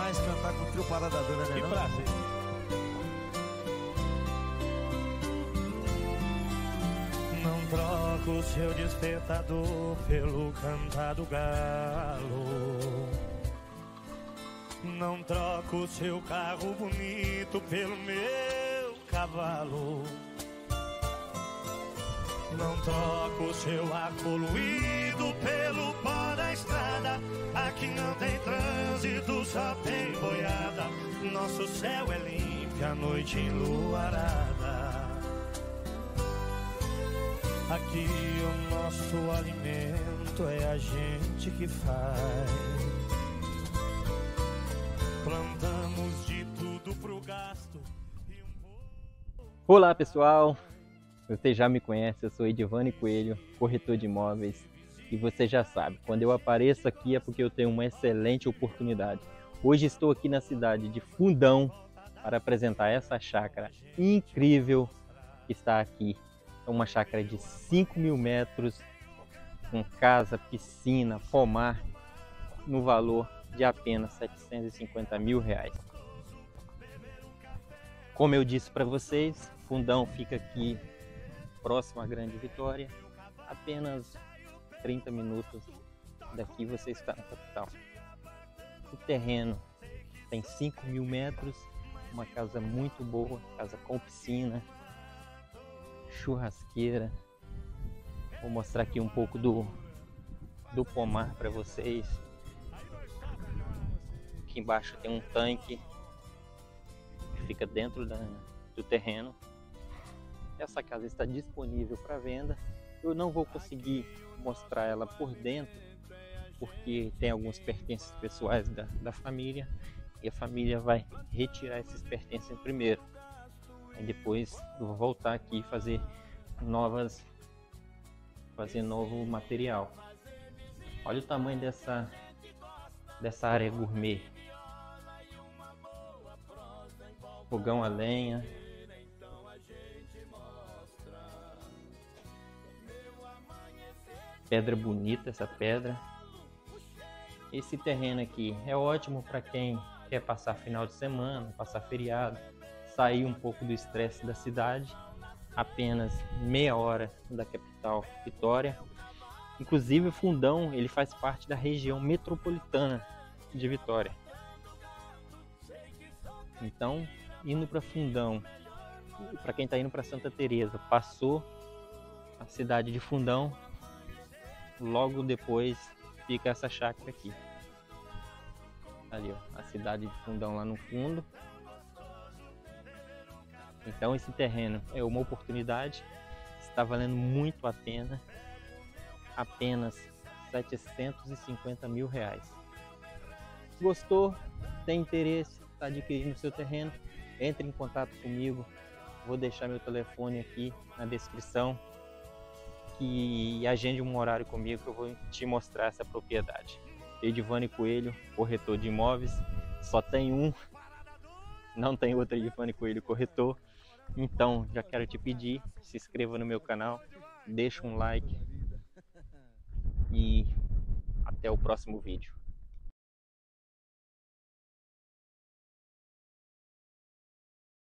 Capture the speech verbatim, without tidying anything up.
demais cantar com o trio Parada Dura, né? Que Não? prazer. Não troco o seu despertador pelo cantar do galo. Não troco o seu carro bonito pelo meu cavalo. Não troco o seu ar poluído pelo pó da estrada. Aqui não tem trânsito, só tem boiada. Nosso céu é limpo, a noite enluarada. Aqui o nosso alimento é a gente que faz. Plantamos de tudo pro gasto. E um pouco... Olá pessoal, você já me conhece, eu sou Edivane Coelho, corretor de imóveis. E você já sabe, quando eu apareço aqui é porque eu tenho uma excelente oportunidade. Hoje estou aqui na cidade de Fundão para apresentar essa chácara incrível que está aqui. É uma chácara de cinco mil metros, com casa, piscina, pomar, no valor de apenas setecentos e cinquenta mil reais. Como eu disse para vocês, Fundão fica aqui próximo à Grande Vitória, apenas trinta minutos daqui você está na capital. O terreno tem cinco mil metros, uma casa muito boa, casa com piscina, churrasqueira. Vou mostrar aqui um pouco do, do pomar para vocês. Aqui embaixo tem um tanque que fica dentro da, do terreno. Essa casa está disponível para venda. Eu não vou conseguir mostrar ela por dentro, porque tem alguns pertences pessoais da, da família, e a família vai retirar esses pertences primeiro. Aí depois eu vou voltar aqui e fazer novas, fazer novo material. Olha o tamanho dessa, dessa área gourmet. Fogão a lenha. Pedra bonita, essa pedra. Esse terreno aqui é ótimo para quem quer passar final de semana, passar feriado, sair um pouco do estresse da cidade. Apenas meia hora da capital, Vitória. Inclusive o Fundão, ele faz parte da região metropolitana de Vitória. Então, indo para Fundão, para quem está indo para Santa Teresa, passou a cidade de Fundão, logo depois fica essa chácara aqui. Ali, ó, a cidade de Fundão lá no fundo. Então esse terreno é uma oportunidade, está valendo muito a pena, apenas setecentos e cinquenta mil reais. Gostou? Tem interesse? Está adquirindo seu terreno? Entre em contato comigo, vou deixar meu telefone aqui na descrição e agende um horário comigo que eu vou te mostrar essa propriedade. Edivane Coelho, corretor de imóveis, só tem um, não tem outro Edivane Coelho corretor. Então já quero te pedir, se inscreva no meu canal, deixa um like e até o próximo vídeo.